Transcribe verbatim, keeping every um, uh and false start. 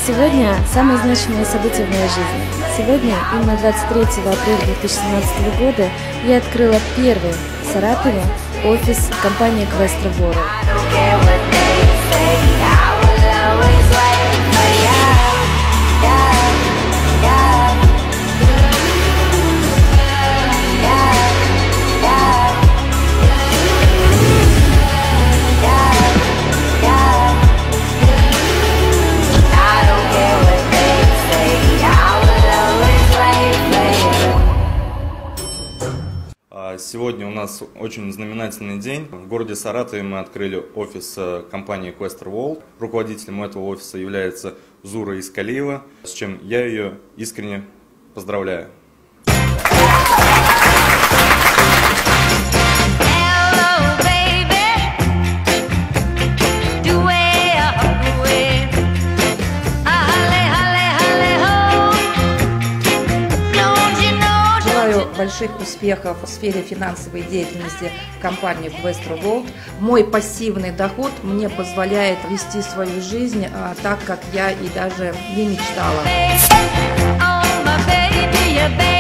Сегодня самое значимое событие в моей жизни. Сегодня, именно двадцать третьего апреля две тысячи семнадцатого года, я открыла первый в Саратове офис компании Questra World. Сегодня у нас очень знаменательный день. В городе Саратове мы открыли офис компании Questra World. Руководителем этого офиса является Зура Искалиева, с чем я ее искренне поздравляю. Больших успехов в сфере финансовой деятельности в компании Questra World. Мой пассивный доход мне позволяет вести свою жизнь а, так, как я и даже не мечтала.